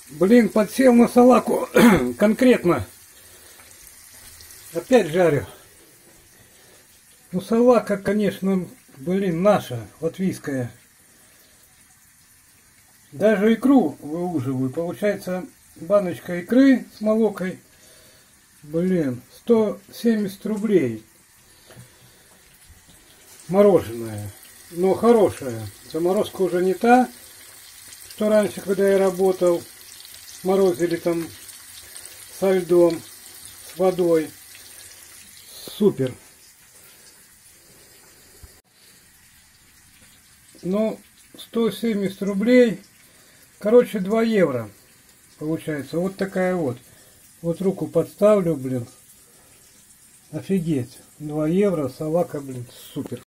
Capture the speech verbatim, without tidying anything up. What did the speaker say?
Блин, подсел на салаку конкретно. Опять жарю. Ну, салака, конечно, блин, наша, латвийская. Даже икру выуживаю. Получается, баночка икры с молокой. Блин, сто семьдесят рублей. Мороженое. Но хорошая. Заморозка уже не та, что раньше, когда я работал. Морозили там со льдом, с водой. Супер. Ну, сто семьдесят рублей. Короче, два евро. Получается. Вот такая вот. Вот руку подставлю, блин. Офигеть. два евро. Салака, блин, супер.